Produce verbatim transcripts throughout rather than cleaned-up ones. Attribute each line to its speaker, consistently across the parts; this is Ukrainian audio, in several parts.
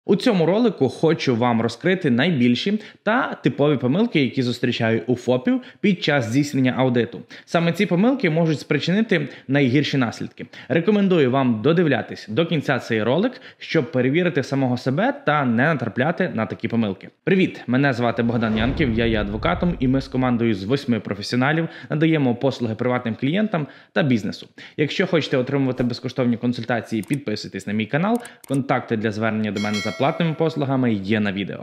Speaker 1: У цьому ролику хочу вам розкрити найбільші та типові помилки, які зустрічаю у ФОПів під час здійснення аудиту. Саме ці помилки можуть спричинити найгірші наслідки. Рекомендую вам додивлятись до кінця цей ролик, щоб перевірити самого себе та не натрапляти на такі помилки. Привіт! Мене звати Богдан Янків, я є адвокатом, і ми з командою з восьми професіоналів надаємо послуги приватним клієнтам та бізнесу. Якщо хочете отримувати безкоштовні консультації, підписуйтесь на мій канал, контакти для звернення до мене за платними послугами є на відео.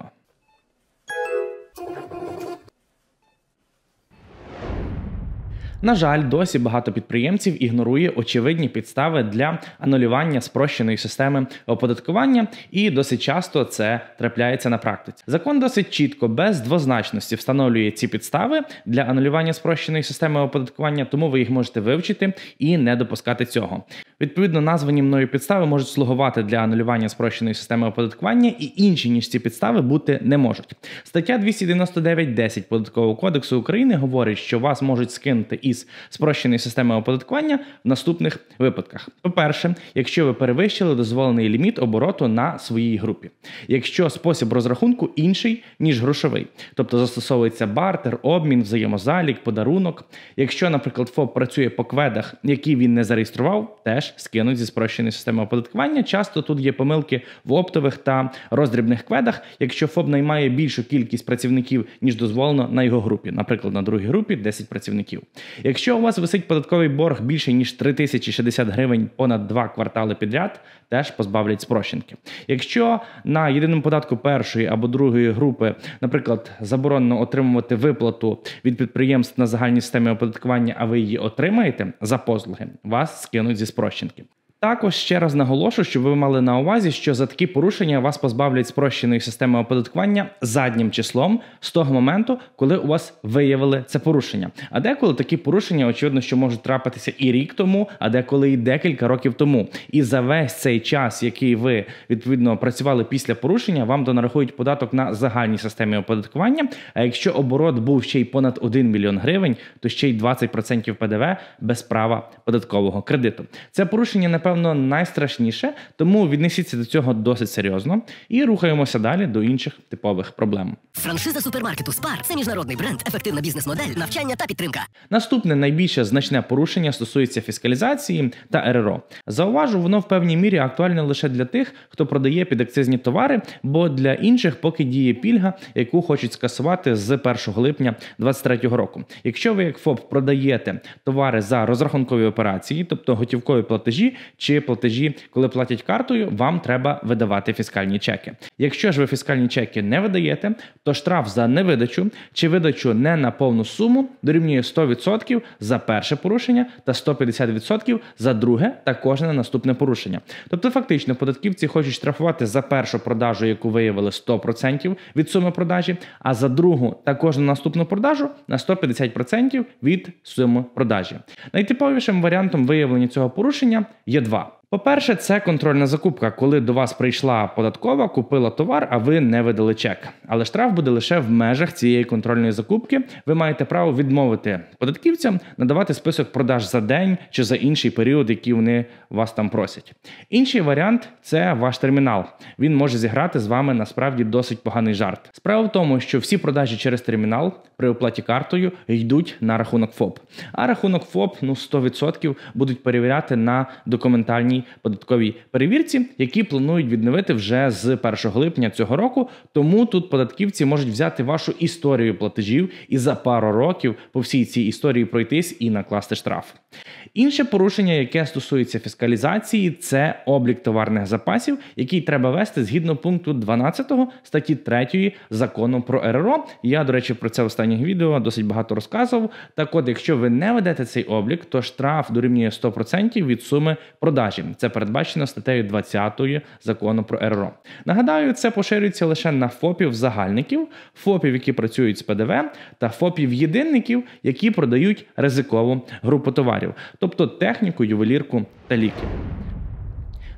Speaker 1: На жаль, досі багато підприємців ігнорує очевидні підстави для анулювання спрощеної системи оподаткування, і досить часто це трапляється на практиці. Закон досить чітко, без двозначності встановлює ці підстави для анулювання спрощеної системи оподаткування, тому ви їх можете вивчити і не допускати цього. Відповідно, названі мною підстави можуть слугувати для анулювання спрощеної системи оподаткування, і інші, ніж ці підстави, бути не можуть. Стаття двісті дев'яносто дев'ять десять Податкового кодексу України говорить, що вас можуть скинути із спрощеної системи оподаткування в наступних випадках. По-перше, якщо ви перевищили дозволений ліміт обороту на своїй групі. Якщо спосіб розрахунку інший, ніж грошовий. Тобто застосовується бартер, обмін, взаємозалік, подарунок. Якщо, наприклад, ФОП працює по кведах, які він не зареєстрував, теж скинуть зі спрощеної системи оподаткування. Часто тут є помилки в оптових та роздрібних кведах, якщо ФОП наймає більшу кількість працівників, ніж дозволено на його групі. Наприклад, на другій групі десять працівників. Якщо у вас висить податковий борг більше, ніж три тисячі шістдесят гривень понад два квартали підряд, теж позбавлять спрощенки. Якщо на єдиному податку першої або другої групи, наприклад, заборонено отримувати виплату від підприємств на загальній системі оподаткування, а ви її отримаєте за послуги, вас скинуть зі спрощенки. Також ще раз наголошу, щоб ви мали на увазі, що за такі порушення вас позбавлять спрощеної системи оподаткування заднім числом з того моменту, коли у вас виявили це порушення. А деколи такі порушення, очевидно, що можуть трапитися і рік тому, а деколи і декілька років тому. І за весь цей час, який ви, відповідно, працювали після порушення, вам донарахують податок на загальній системі оподаткування. А якщо оборот був ще й понад один мільйон гривень, то ще й двадцять відсотків Пе Де Ве без права податкового кредиту. Це порушення, напевно, найстрашніше, тому віднесіться до цього досить серйозно і рухаємося далі до інших типових проблем.
Speaker 2: Франшиза супермаркету Спар – це міжнародний бренд, ефективна бізнес-модель, навчання та підтримка.
Speaker 1: Наступне найбільше значне порушення стосується фіскалізації та Ер Ер О. Зауважу, воно в певній мірі актуальне лише для тих, хто продає підакцизні товари, бо для інших поки діє пільга, яку хочуть скасувати з першого липня двадцять третього року. Якщо ви як ФОП продаєте товари за розрахункові операції, тобто готівкові платежі, чи платежі, коли платять картою, вам треба видавати фіскальні чеки. Якщо ж ви фіскальні чеки не видаєте, то штраф за невидачу чи видачу не на повну суму дорівнює сто відсотків за перше порушення та сто п'ятдесят відсотків за друге та кожне наступне порушення. Тобто фактично податківці хочуть штрафувати за першу продажу, яку виявили сто відсотків від суми продажі, а за другу та кожну наступну продажу на сто п'ятдесят відсотків від суми продажі. Найтиповішим варіантом виявлення цього порушення є два. По-перше, це контрольна закупка, коли до вас прийшла податкова, купила товар, а ви не видали чек. Але штраф буде лише в межах цієї контрольної закупки. Ви маєте право відмовити податківцям надавати список продаж за день чи за інший період, який вони вас там просять. Інший варіант – це ваш термінал. Він може зіграти з вами насправді досить поганий жарт. Справа в тому, що всі продажі через термінал при оплаті картою йдуть на рахунок ФОП. А рахунок ФОП, ну, сто відсотків будуть перевіряти на документальній податковій перевірці, які планують відновити вже з першого липня цього року. Тому тут податківці можуть взяти вашу історію платежів і за пару років по всій цій історії пройтись і накласти штраф. Інше порушення, яке стосується фіскалізації, це облік товарних запасів, який треба вести згідно пункту дванадцятого статті третьої Закону про Ер Ер О. Я, до речі, про це в останніх відео досить багато розказував. Так от, якщо ви не ведете цей облік, то штраф дорівнює сто відсотків від суми продажі. Це передбачено статтею двадцятою Закону про Ер Ер О. Нагадаю, це поширюється лише на ФОПів-загальників, ФОПів, які працюють з Пе Де Ве, та ФОПів-єдинників, які продають ризикову групу товарів, тобто техніку, ювелірку та ліки.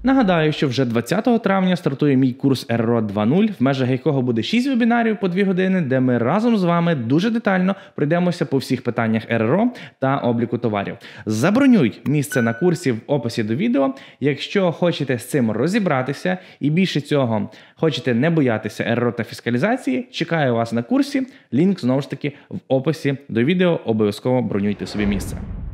Speaker 1: Нагадаю, що вже двадцятого травня стартує мій курс ар ар о два нуль, в межах якого буде шість вебінарів по дві години, де ми разом з вами дуже детально пройдемося по всіх питаннях ар ар о та обліку товарів. Забронюй місце на курсі в описі до відео, якщо хочете з цим розібратися і більше цього хочете не боятися ар ар о та фіскалізації, чекаю вас на курсі, лінк знову ж таки в описі до відео, обов'язково бронюйте собі місце.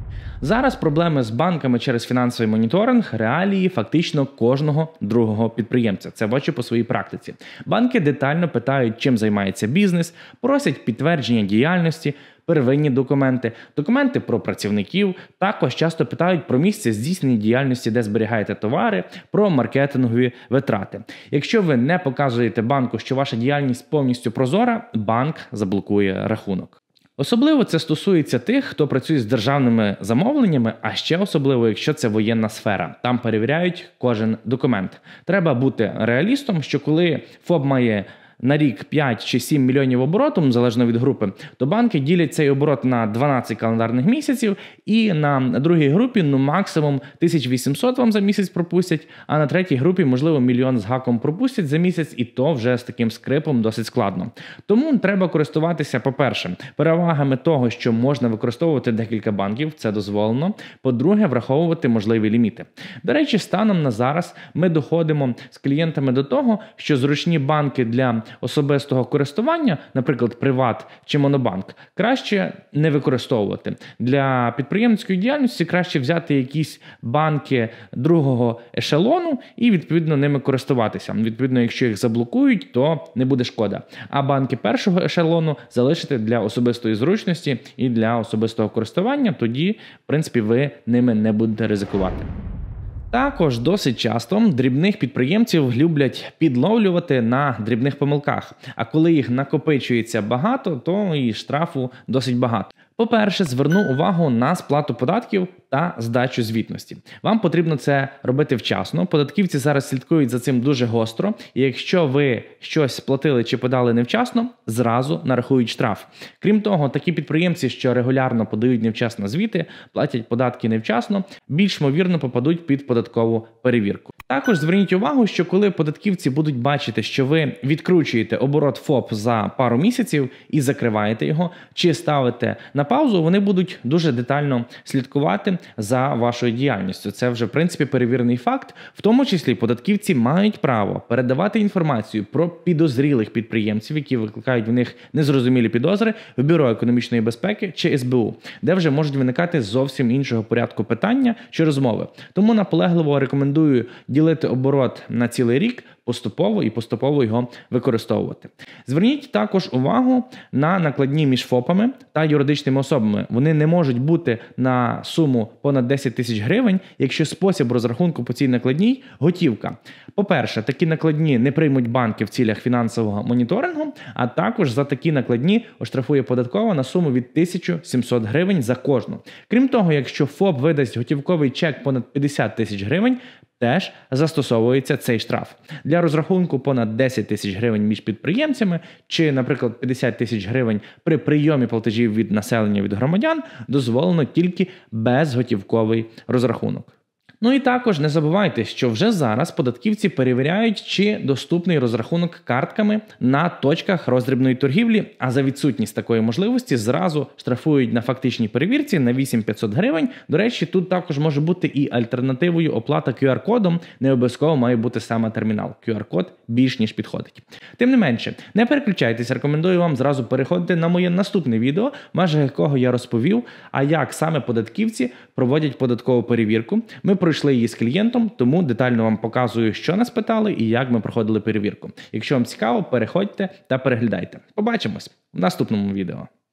Speaker 1: Зараз проблеми з банками через фінансовий моніторинг – реалії фактично кожного другого підприємця. Це бачу по своїй практиці. Банки детально питають, чим займається бізнес, просять підтвердження діяльності, первинні документи, документи про працівників, також часто питають про місце здійснення діяльності, де зберігаєте товари, про маркетингові витрати. Якщо ви не показуєте банку, що ваша діяльність повністю прозора, банк заблокує рахунок. Особливо це стосується тих, хто працює з державними замовленнями, а ще особливо, якщо це воєнна сфера. Там перевіряють кожен документ. Треба бути реалістом, що коли ФОП має на рік п'ять чи сім мільйонів обороту, залежно від групи, то банки ділять цей оборот на дванадцять календарних місяців і на другій групі ну максимум тисяча вісімсот вам за місяць пропустять, а на третій групі, можливо, мільйон з гаком пропустять за місяць, і то вже з таким скрипом досить складно. Тому треба користуватися, по-перше, перевагами того, що можна використовувати декілька банків, це дозволено. По-друге, враховувати можливі ліміти. До речі, станом на зараз ми доходимо з клієнтами до того, що зручні банки для особистого користування, наприклад, Приват чи Монобанк, краще не використовувати. Для підприємницької діяльності краще взяти якісь банки другого ешелону і, відповідно, ними користуватися. Відповідно, якщо їх заблокують, то не буде шкода. А банки першого ешелону залишити для особистої зручності і для особистого користування, тоді, в принципі, ви ними не будете ризикувати. Також досить часто дрібних підприємців люблять підловлювати на дрібних помилках, а коли їх накопичується багато, то і штрафу досить багато. По-перше, зверну увагу на сплату податків та здачу звітності. Вам потрібно це робити вчасно. Податківці зараз слідкують за цим дуже гостро. І якщо ви щось сплатили чи подали невчасно, зразу нарахують штраф. Крім того, такі підприємці, що регулярно подають невчасно звіти, платять податки невчасно, більш ймовірно попадуть під податкову перевірку. Також зверніть увагу, що коли податківці будуть бачити, що ви відкручуєте оборот ФОП за пару місяців і закриваєте його, чи ставите на паузу, вони будуть дуже детально слідкувати за вашою діяльністю. Це вже, в принципі, перевірений факт. В тому числі податківці мають право передавати інформацію про підозрілих підприємців, які викликають в них незрозумілі підозри, в Бюро економічної безпеки чи ес бе у, де вже можуть виникати зовсім іншого порядку питання чи розмови. Тому наполегливо рекомендую ділити оборот на цілий рік, поступово і поступово його використовувати. Зверніть також увагу на накладні між ФОПами та юридичними особами. Вони не можуть бути на суму понад десять тисяч гривень, якщо спосіб розрахунку по цій накладній – готівка. По-перше, такі накладні не приймуть банки в цілях фінансового моніторингу, а також за такі накладні оштрафує податкова на суму від тисячі сімсот гривень за кожну. Крім того, якщо ФОП видасть готівковий чек понад п'ятдесят тисяч гривень, теж застосовується цей штраф. Для розрахунку понад десять тисяч гривень між підприємцями чи, наприклад, п'ятдесят тисяч гривень при прийомі платежів від населення від громадян дозволено тільки безготівковий розрахунок. Ну і також не забувайте, що вже зараз податківці перевіряють, чи доступний розрахунок картками на точках роздрібної торгівлі, а за відсутність такої можливості зразу штрафують на фактичній перевірці на вісім тисяч п'ятсот гривень. До речі, тут також може бути і альтернативою оплата кю ар-кодом, не обов'язково має бути саме термінал. кю ар-код більш ніж підходить. Тим не менше, не переключайтесь, рекомендую вам зразу переходити на моє наступне відео, в межах якого я розповів, а як саме податківці проводять податкову перевірку. Ми пройшли її з клієнтом, тому детально вам показую, що нас питали і як ми проходили перевірку. Якщо вам цікаво, переходьте та переглядайте. Побачимось в наступному відео.